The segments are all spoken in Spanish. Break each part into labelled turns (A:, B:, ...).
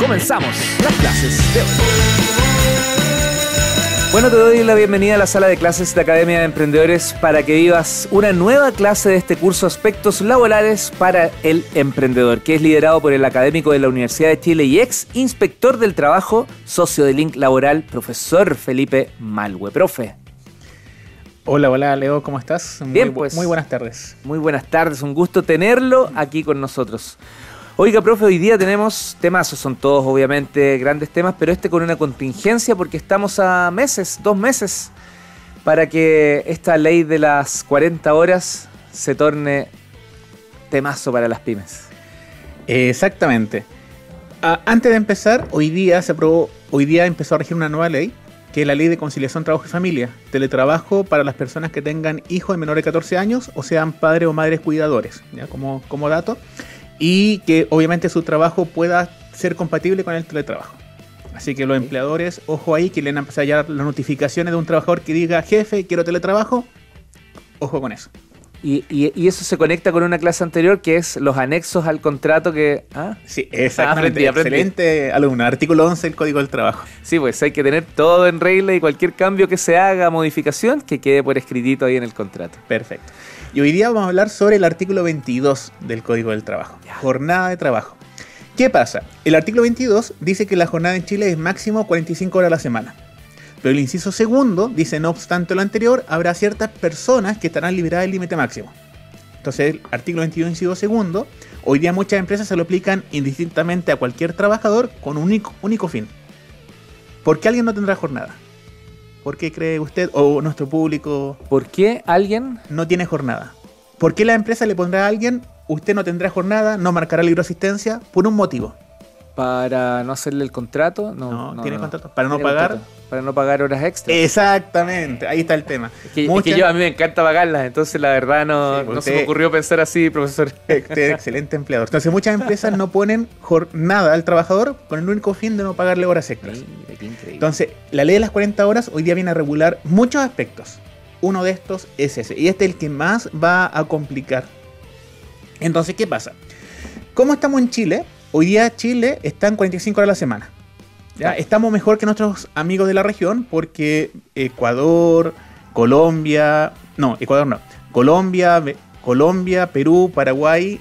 A: comenzamos las clases de hoy. Bueno, te doy la bienvenida a la sala de clases de Academia de Emprendedores para que vivas una nueva clase de este curso Aspectos Laborales para el Emprendedor, que es liderado por el académico de la Universidad de Chile y ex inspector del trabajo, socio de Link Laboral, profesor Felipe Malwe. Profe.
B: Hola Leo, ¿cómo estás?
A: Bien, pues.
B: Muy buenas tardes.
A: Muy buenas tardes, un gusto tenerlo aquí con nosotros. Oiga, profe, hoy día tenemos temazos, son todos obviamente grandes temas, pero con una contingencia porque estamos a meses, 2 meses, para que esta ley de las 40 horas se torne temazo para las pymes.
B: Exactamente. Antes de empezar, hoy día empezó a regir una nueva ley, que es la Ley de Conciliación Trabajo y Familia, teletrabajo para las personas que tengan hijos de menores de 14 años o sean padres o madres cuidadores, ¿ya? Como dato. Y que obviamente su trabajo pueda ser compatible con el teletrabajo. Así que los empleadores, ojo ahí, que le van a empezar a llegar las notificaciones de un trabajador que diga, jefe, quiero teletrabajo, ojo con eso.
A: Y eso se conecta con una clase anterior que es los anexos al contrato que...
B: Sí, exactamente. Aprendí. Excelente alumno. Artículo 11 del Código del Trabajo.
A: Sí, pues hay que tener todo en regla y cualquier cambio que se haga, modificación, que quede por escritito ahí en el contrato.
B: Perfecto. Y hoy día vamos a hablar sobre el artículo 22 del Código del Trabajo. Ya. Jornada de trabajo. ¿Qué pasa? El artículo 22 dice que la jornada en Chile es máximo 45 horas a la semana. Pero el inciso segundo dice, no obstante lo anterior, habrá ciertas personas que estarán liberadas del límite máximo. Entonces, el artículo 22, inciso segundo, hoy día muchas empresas se lo aplican indistintamente a cualquier trabajador con un único fin. ¿Por qué alguien no tendrá jornada? ¿Por qué cree usted o nuestro público?
A: ¿Por qué alguien
B: no tiene jornada? ¿Por qué la empresa le pondrá a alguien, usted no tendrá jornada, no marcará libro de asistencia? Por un motivo.
A: ¿Para no hacerle el contrato?
B: No, tiene contrato. ¿Para no pagar?
A: Contrato. Para no pagar horas extras.
B: Exactamente, ahí está el tema.
A: Es que a mí me encanta pagarlas, entonces la verdad no se me ocurrió pensar así, profesor.
B: Excelente empleador. Entonces muchas empresas no ponen jornada al trabajador con el único fin de no pagarle horas extras.
A: Qué increíble.
B: Entonces, la ley de las 40 horas hoy día viene a regular muchos aspectos. Uno de estos es ese, y este es el que más va a complicar. Entonces, ¿qué pasa? ¿Cómo estamos en Chile? Hoy día Chile está en 45 horas a la semana. ¿Ya? Estamos mejor que nuestros amigos de la región porque Colombia, Perú, Paraguay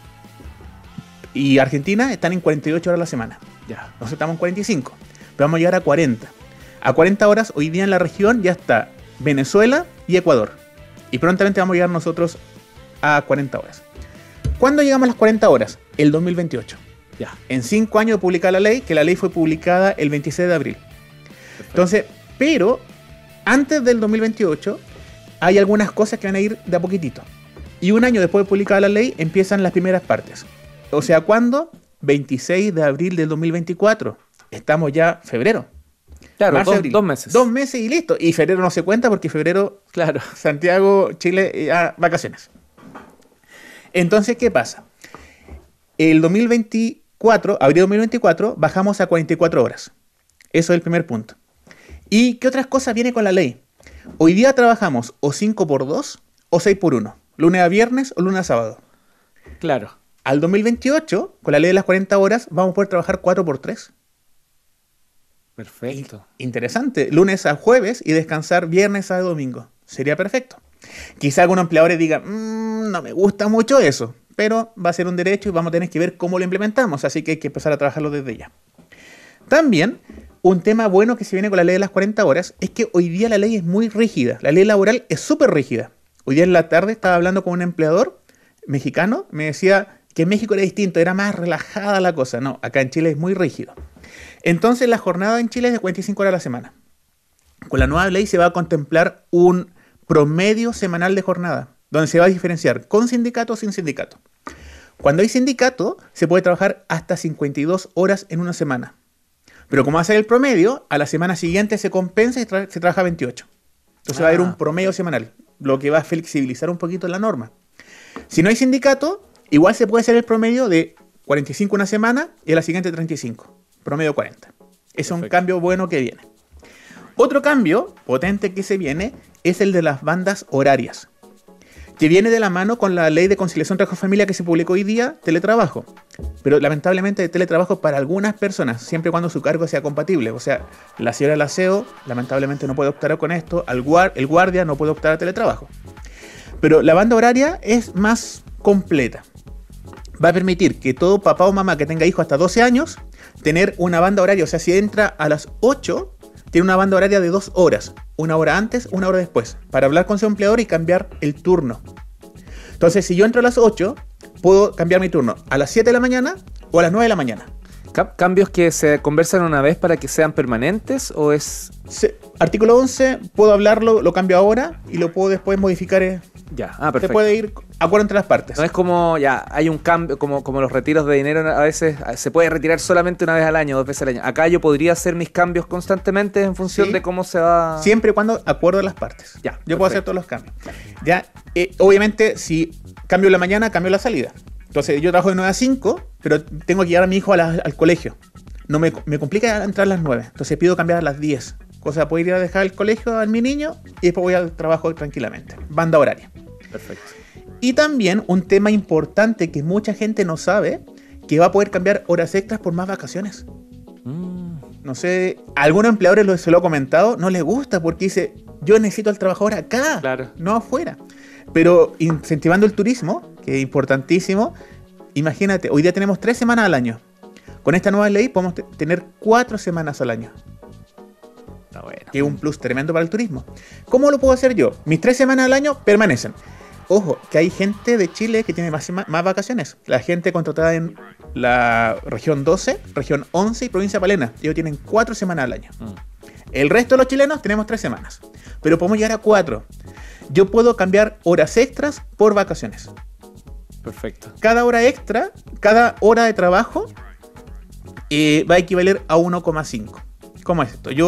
B: y Argentina están en 48 horas a la semana. Ya, nosotros estamos en 45, pero vamos a llegar a 40. A 40 horas hoy día en la región ya está Venezuela y Ecuador. Y prontamente vamos a llegar nosotros a 40 horas. ¿Cuándo llegamos a las 40 horas? El 2028. Ya, en 5 años de publicar la ley, que la ley fue publicada el 26 de abril. Perfecto. Entonces, pero antes del 2028 hay algunas cosas que van a ir de a poquitito. Y un año después de publicar la ley empiezan las primeras partes. O sea, ¿cuándo? 26 de abril del 2024. Estamos ya febrero.
A: Claro, 2 meses.
B: 2 meses y listo. Y febrero no se cuenta porque febrero,
A: claro,
B: Santiago, Chile, vacaciones. Entonces, ¿qué pasa? El 2024, abril de 2024, bajamos a 44 horas. Eso es el primer punto. ¿Y qué otras cosas viene con la ley? Hoy día trabajamos o 5x2 o 6x1. Lunes a viernes o lunes a sábado.
A: Claro.
B: Al 2028, con la ley de las 40 horas, vamos a poder trabajar 4x3.
A: Perfecto.
B: Interesante. Lunes a jueves y descansar viernes a domingo. Sería perfecto. Quizá algunos empleadores digan, no me gusta mucho eso. Pero va a ser un derecho y vamos a tener que ver cómo lo implementamos. Así que hay que empezar a trabajarlo desde ya. También, un tema bueno que se viene con la ley de las 40 horas es que hoy día la ley es muy rígida. La ley laboral es súper rígida. Hoy día en la tarde estaba hablando con un empleador mexicano. Me decía que en México era distinto, era más relajada la cosa. No, acá en Chile es muy rígido. Entonces la jornada en Chile es de 45 horas a la semana. Con la nueva ley se va a contemplar un promedio semanal de jornada, donde se va a diferenciar con sindicato o sin sindicato. Cuando hay sindicato, se puede trabajar hasta 52 horas en una semana. Pero como va a ser el promedio, a la semana siguiente se compensa y se trabaja 28. Entonces va a haber un promedio semanal, lo que va a flexibilizar un poquito la norma. Si no hay sindicato, igual se puede hacer el promedio de 45 una semana y a la siguiente 35. Promedio 40. Es un cambio bueno que viene. Otro cambio potente que se viene es el de las bandas horarias. que viene de la mano con la ley de conciliación trabajo-familia que se publicó hoy día, teletrabajo. Pero lamentablemente teletrabajo para algunas personas, siempre y cuando su cargo sea compatible. O sea, la señora del aseo lamentablemente no puede optar con esto, el guardia no puede optar a teletrabajo. Pero la banda horaria es más completa. Va a permitir que todo papá o mamá que tenga hijos hasta 12 años, tener una banda horaria, o sea, si entra a las 8, tiene una banda horaria de 2 horas, una hora antes, una hora después, para hablar con su empleador y cambiar el turno. Entonces, si yo entro a las 8, puedo cambiar mi turno a las 7 de la mañana o a las 9 de la mañana.
A: ¿Cambios que se conversan una vez para que sean permanentes o es...?
B: Artículo 11, puedo hablarlo, lo cambio ahora y lo puedo después modificar.
A: Ya, perfecto.
B: Se puede ir acuerdo entre las partes.
A: No es como, ya, hay un cambio, como los retiros de dinero a veces se puede retirar solamente una vez al año, 2 veces al año. Acá yo podría hacer mis cambios constantemente en función de cómo se va...
B: Siempre y cuando acuerdo a las partes.
A: Ya,
B: yo
A: perfecto.
B: puedo hacer todos los cambios. Ya, obviamente, si cambio la mañana, cambio la salida. Entonces, yo trabajo de 9 a 5, pero tengo que llevar a mi hijo al colegio. No me complica entrar a las 9. Entonces, pido cambiar a las 10. Cosa, puedo ir a dejar el colegio a mi niño y después voy al trabajo tranquilamente. Banda horaria.
A: Perfecto.
B: Y también un tema importante que mucha gente no sabe, que va a poder cambiar horas extras por más vacaciones. No sé, a algunos empleadores se lo ha comentado, no les gusta porque dice, yo necesito al trabajador acá,
A: claro,
B: no afuera. Pero incentivando el turismo, que es importantísimo, imagínate, hoy día tenemos 3 semanas al año. Con esta nueva ley podemos tener 4 semanas al año.
A: Está bueno.
B: Que es un plus tremendo para el turismo. ¿Cómo lo puedo hacer yo? Mis 3 semanas al año permanecen. Ojo, que hay gente de Chile que tiene más vacaciones. La gente contratada en la región 12, región 11 y provincia de Palena. Ellos tienen 4 semanas al año. El resto de los chilenos tenemos 3 semanas. Pero podemos llegar a 4. Yo puedo cambiar horas extras por vacaciones.
A: Perfecto.
B: Cada hora extra, cada hora de trabajo va a equivaler a 1,5. ¿Cómo es esto?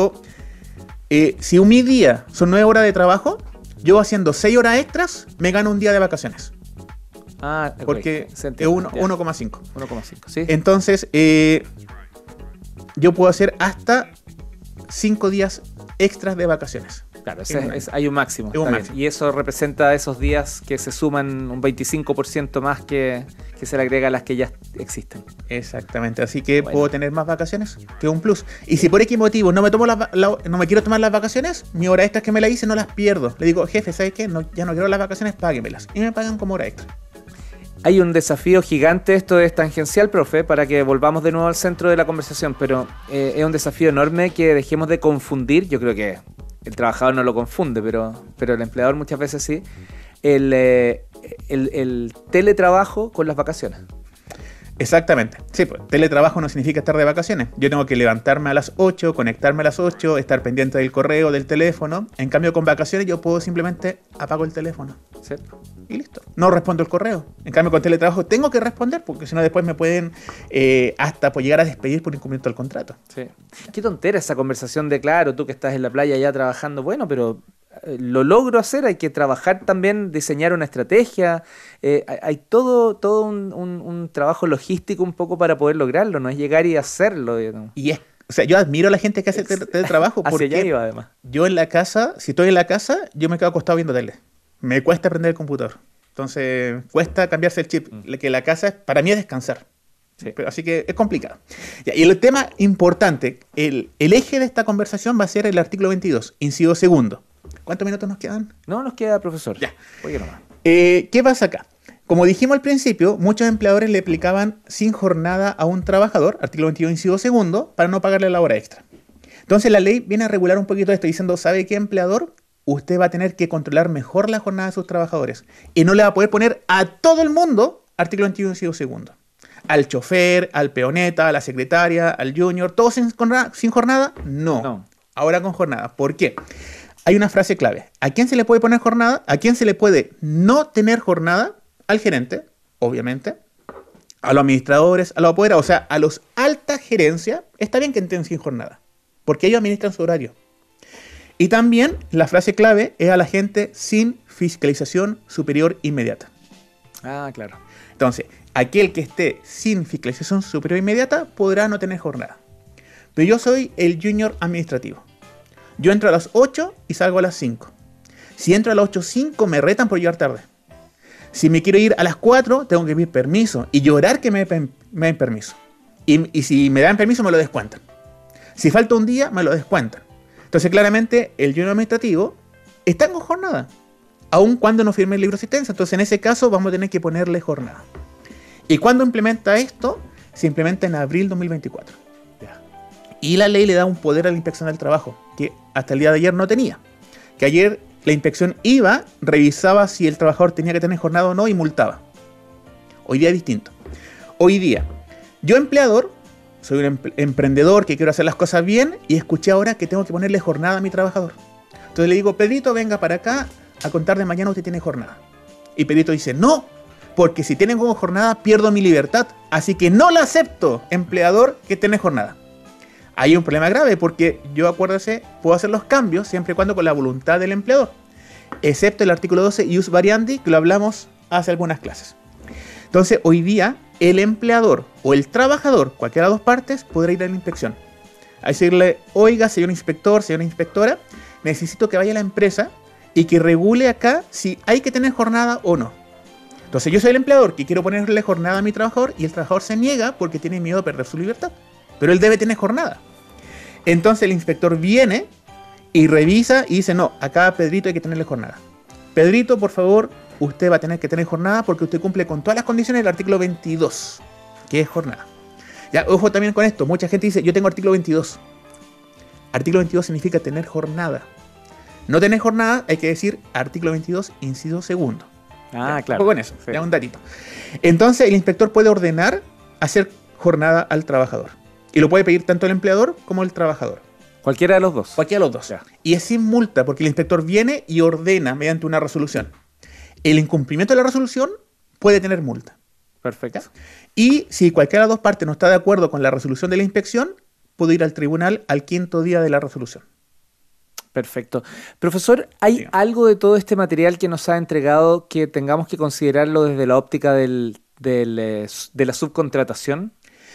B: Si mi día son 9 horas de trabajo, yo haciendo 6 horas extras, me gano un día de vacaciones. Porque es 1,5.
A: 1,5, sí.
B: Entonces, yo puedo hacer hasta 5 días extras de vacaciones.
A: Claro, hay un máximo. Y eso representa esos días que se suman un 25% más que se le agrega a las que ya existen.
B: Exactamente, así que puedo tener más vacaciones, que es un plus. Y si por X motivo no me quiero tomar las vacaciones, mi hora extra que me la hice no las pierdo. Le digo, jefe, ¿sabes qué? Ya no quiero las vacaciones, páguemelas. Y me pagan como hora extra.
A: Hay un desafío gigante, esto es tangencial, profe, para que volvamos de nuevo al centro de la conversación, pero es un desafío enorme que dejemos de confundir, yo creo que el trabajador no lo confunde, pero el empleador muchas veces sí, el teletrabajo con las vacaciones.
B: Exactamente. Sí, pues teletrabajo no significa estar de vacaciones. Yo tengo que levantarme a las 8, conectarme a las 8, estar pendiente del correo, del teléfono. En cambio, con vacaciones yo puedo simplemente apago el teléfono.
A: ¿Sí?
B: Y listo. No respondo el correo. En cambio, con teletrabajo tengo que responder porque si no después me pueden hasta llegar a despedir por incumplimiento del contrato.
A: Sí. Qué tontera esa conversación de, claro, tú que estás en la playa ya trabajando, bueno, pero... lo logro hacer, hay que trabajar también, diseñar una estrategia, hay todo un trabajo logístico un poco para poder lograrlo, no es llegar y hacerlo. Digamos.
B: O sea, yo admiro a la gente que hace teletrabajo porque
A: hacia allá iba, además.
B: Yo en la casa, si estoy en la casa, yo me quedo acostado viendo tele. Me cuesta aprender el computador. Entonces, cuesta cambiarse el chip. Que la casa, para mí, es descansar. Sí. Así que es complicado. Y el tema importante, el eje de esta conversación va a ser el artículo 22, inciso segundo. ¿Cuántos minutos nos quedan?
A: No, nos queda, profesor.
B: Ya.
A: Oye, nomás.
B: ¿Qué pasa acá? Como dijimos al principio, muchos empleadores le aplicaban sin jornada a un trabajador, artículo 22, inciso segundo, para no pagarle la hora extra. Entonces la ley viene a regular un poquito esto, diciendo, ¿sabe qué, empleador? Usted va a tener que controlar mejor la jornada de sus trabajadores. Y no le va a poder poner a todo el mundo, artículo 22, inciso segundo. Al chofer, al peoneta, a la secretaria, al junior, ¿todos sin jornada? No. Ahora con jornada. ¿Por qué? Hay una frase clave. ¿A quién se le puede poner jornada? ¿A quién se le puede no tener jornada? Al gerente, obviamente. A los administradores, a los apoderados, o sea, a los alta gerencia. Está bien que estén sin jornada, porque ellos administran su horario. Y también la frase clave es a la gente sin fiscalización superior inmediata.
A: Ah, claro.
B: Entonces, aquel que esté sin fiscalización superior inmediata podrá no tener jornada. Pero yo soy el junior administrativo. Yo entro a las 8 y salgo a las 5. Si entro a las 8:05 me retan por llegar tarde. Si me quiero ir a las 4, tengo que pedir permiso y llorar que me den permiso. Y si me dan permiso, me lo descuentan. Si falta un día, me lo descuentan. Entonces, claramente, el junior administrativo está con jornada, aun cuando no firme el libro de asistencia. Entonces, en ese caso, vamos a tener que ponerle jornada. ¿Y cuándo implementa esto? Se implementa en abril 2024. Y la ley le da un poder a la inspección del trabajo, que hasta el día de ayer no tenía. Que ayer la inspección iba, revisaba si el trabajador tenía que tener jornada o no y multaba. Hoy día es distinto. Hoy día, yo empleador, soy un emprendedor que quiero hacer las cosas bien y escuché ahora que tengo que ponerle jornada a mi trabajador. Entonces le digo, Pedrito, venga para acá, a contar de mañana usted tiene jornada. Y Pedrito dice, no, porque si tienen como jornada pierdo mi libertad. Así que no la acepto, empleador, que tiene jornada. Hay un problema grave porque yo, acuérdese, puedo hacer los cambios siempre y cuando con la voluntad del empleador. Excepto el artículo 12, ius variandi, que lo hablamos hace algunas clases. Entonces, hoy día, el empleador o el trabajador, cualquiera de las dos partes, podrá ir a la inspección. A decirle, oiga, señor inspector, señora inspectora, necesito que vaya a la empresa y que regule acá si hay que tener jornada o no. Entonces, yo soy el empleador que quiero ponerle jornada a mi trabajador y el trabajador se niega porque tiene miedo a perder su libertad. Pero él debe tener jornada. Entonces el inspector viene y revisa y dice, no, acá Pedrito hay que tenerle jornada. Pedrito, por favor, usted va a tener que tener jornada porque usted cumple con todas las condiciones del artículo 22, que es jornada. Ya, ojo también con esto, mucha gente dice, yo tengo artículo 22. Artículo 22 significa tener jornada. No tener jornada, hay que decir artículo 22, inciso segundo.
A: Ah,
B: ya,
A: claro.
B: Con eso,
A: Sí.
B: ya un datito. Entonces el inspector puede ordenar hacer jornada al trabajador. Y lo puede pedir tanto el empleador como el trabajador.
A: Cualquiera de los dos.
B: Cualquiera de los dos.
A: Ya.
B: Y es sin multa, porque el inspector viene y ordena mediante una resolución. El incumplimiento de la resolución puede tener multa.
A: Perfecto.
B: ¿Ya? Y si cualquiera de las dos partes no está de acuerdo con la resolución de la inspección, puede ir al tribunal al 5º día de la resolución.
A: Perfecto. Profesor, ¿hay
B: Sí.
A: algo de todo este material que nos ha entregado que tengamos que considerarlo desde la óptica de la subcontratación?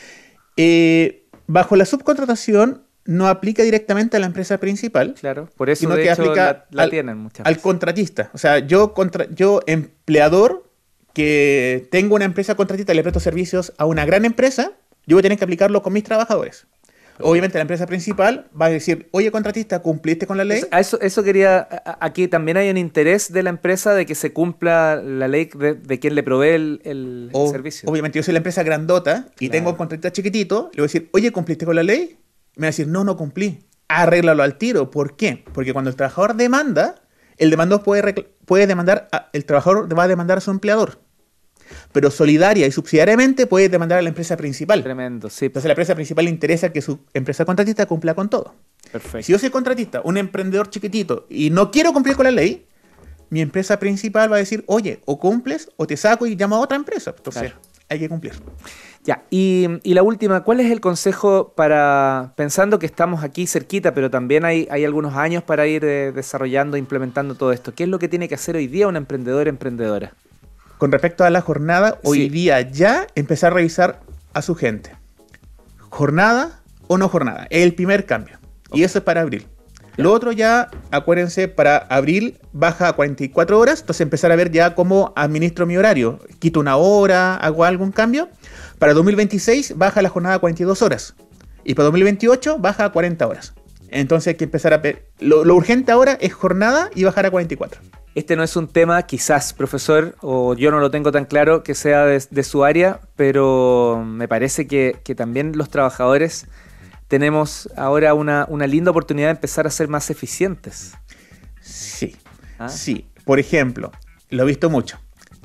B: Bajo la subcontratación no aplica directamente a la empresa principal,
A: Claro, por eso
B: sino
A: de
B: que
A: hecho
B: aplica
A: la tienen muchas
B: al
A: veces.
B: contratista. O sea, yo empleador que tengo una empresa contratista y le presto servicios a una gran empresa, yo voy a tener que aplicarlo con mis trabajadores. Obviamente la empresa principal va a decir, oye contratista, ¿cumpliste con la ley?
A: Eso quería, aquí también hay un interés de la empresa de que se cumpla la ley de quien le provee el servicio.
B: Obviamente yo soy la empresa grandota y
A: Claro.
B: tengo un contratista chiquitito, le voy a decir, oye, ¿cumpliste con la ley? Me va a decir, no cumplí. Arréglalo al tiro. ¿Por qué? Porque cuando el trabajador demanda, el demandador puede demandar, el trabajador va a demandar a su empleador. Pero solidaria y subsidiariamente puede demandar a la empresa principal.
A: Tremendo, sí.
B: Entonces a la empresa principal le interesa que su empresa contratista cumpla con todo.
A: Perfecto.
B: Si yo soy contratista, un emprendedor chiquitito, y no quiero cumplir con la ley, mi empresa principal va a decir, oye, o cumples o te saco y llamo a otra empresa. Entonces
A: Claro.
B: hay que cumplir.
A: Ya, y la última, ¿cuál es el consejo pensando que estamos aquí cerquita, pero también hay algunos años para ir desarrollando, implementando todo esto? ¿Qué es lo que tiene que hacer hoy día un emprendedor o emprendedora?
B: Con respecto a la jornada, hoy
A: Sí.
B: día ya empezar a revisar a su gente. ¿Jornada o no jornada? Es el primer cambio. Y eso es para abril. Lo otro ya, acuérdense, para abril baja a 44 horas, entonces empezar a ver ya cómo administro mi horario. Quito una hora, hago algún cambio. Para 2026 baja la jornada a 42 horas. Y para 2028 baja a 40 horas. Entonces hay que empezar a ver. Lo urgente ahora es jornada y bajar a 44.
A: Este no es un tema, quizás, profesor, o yo no lo tengo tan claro que sea de su área, pero me parece que también los trabajadores tenemos ahora una linda oportunidad de empezar a ser más eficientes.
B: Sí,
A: ¿Ah?
B: sí. Por ejemplo, lo he visto mucho.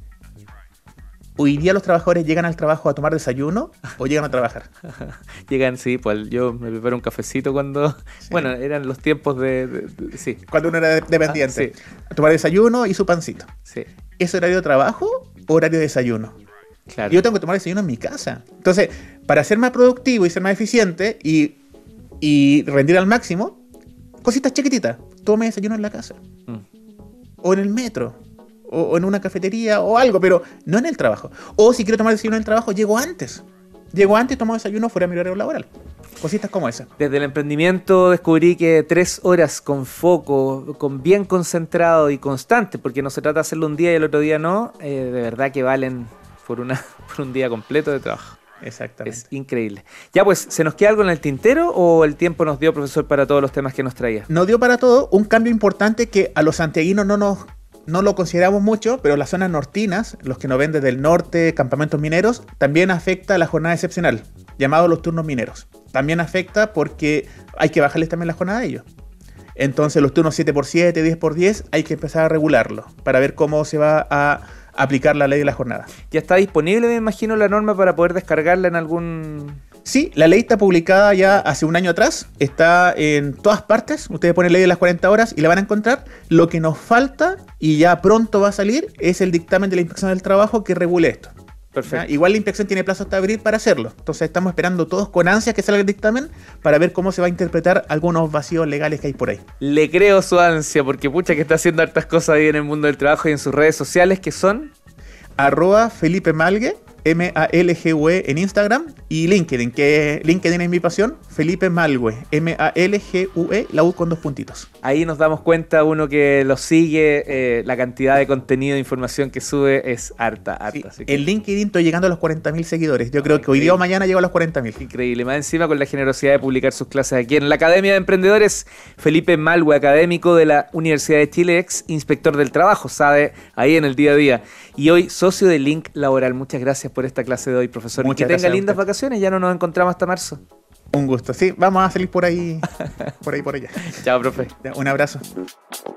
B: Hoy día los trabajadores llegan al trabajo a tomar desayuno o llegan a trabajar.
A: Llegan, sí, pues yo me preparo un cafecito cuando...
B: Sí.
A: Bueno, eran los tiempos sí,
B: Cuando uno era dependiente.
A: sí.
B: A tomar desayuno y su pancito.
A: sí,
B: ¿Es horario de trabajo o horario de desayuno?
A: claro.
B: Yo tengo que tomar desayuno en mi casa. Entonces, para ser más productivo y ser más eficiente y rendir al máximo, cositas chiquititas. Tome desayuno en la casa.
A: Mm.
B: O en el metro. O en una cafetería o algo, pero no en el trabajo. O si quiero tomar desayuno en el trabajo, llego antes. llego antes, tomo desayuno fuera de mi horario laboral. Cositas como esas.
A: Desde el emprendimiento descubrí que 3 horas con foco, con bien concentrado y constante, porque no se trata de hacerlo un día y el otro día no, de verdad que valen por un día completo de trabajo.
B: Exactamente.
A: Es increíble. Ya pues, ¿se nos queda algo en el tintero o el tiempo nos dio, profesor, para todos los temas que nos traía?
B: Nos dio para todo un cambio importante que a los santiaguinos no lo consideramos mucho, pero las zonas nortinas, los que nos ven desde el norte, campamentos mineros, también afecta a la jornada excepcional, llamados los turnos mineros. También afecta porque hay que bajarles también la jornada a ellos. Entonces los turnos 7x7, 10x10, hay que empezar a regularlo para ver cómo se va a aplicar la ley de la jornada.
A: ¿Ya está disponible, me imagino, la norma para poder descargarla en algún...?
B: Sí, la ley está publicada ya hace un año atrás, está en todas partes, ustedes ponen ley de las 40 horas y la van a encontrar. Lo que nos falta, y ya pronto va a salir, es el dictamen de la Inspección del Trabajo que regule esto.
A: Perfecto.
B: ¿Ya? Igual la inspección tiene plazo hasta abril para hacerlo, entonces estamos esperando todos con ansias que salga el dictamen para ver cómo se va a interpretar algunos vacíos legales que hay por ahí.
A: Le creo su ansia, porque pucha que está haciendo hartas cosas ahí en el mundo del trabajo y en sus redes sociales, que son...
B: @Felipe Malgue, MALGUE en Instagram, y LinkedIn, que LinkedIn es mi pasión, Felipe Malgue, MALGUE, la U con 2 puntitos.
A: Ahí nos damos cuenta, uno que lo sigue, la cantidad de contenido e información que sube es harta.
B: Sí,
A: Así que
B: en LinkedIn estoy llegando a los 40.000 seguidores. Yo creo que hoy día o mañana llego a los 40.000.
A: increíble. Más encima con la generosidad de publicar sus clases aquí en la Academia de Emprendedores. Felipe Malgue, académico de la Universidad de Chile, ex inspector del trabajo, sabe, ahí en el día a día. Y hoy socio de Link Laboral. Muchas gracias por esta clase de hoy, profesor.
B: Muchas
A: y que tenga
B: gracias a
A: lindas
B: usted.
A: vacaciones. Ya no nos encontramos hasta marzo.
B: Un gusto. Sí, vamos a salir por ahí, por allá.
A: Chao, profe.
B: Ya, un abrazo.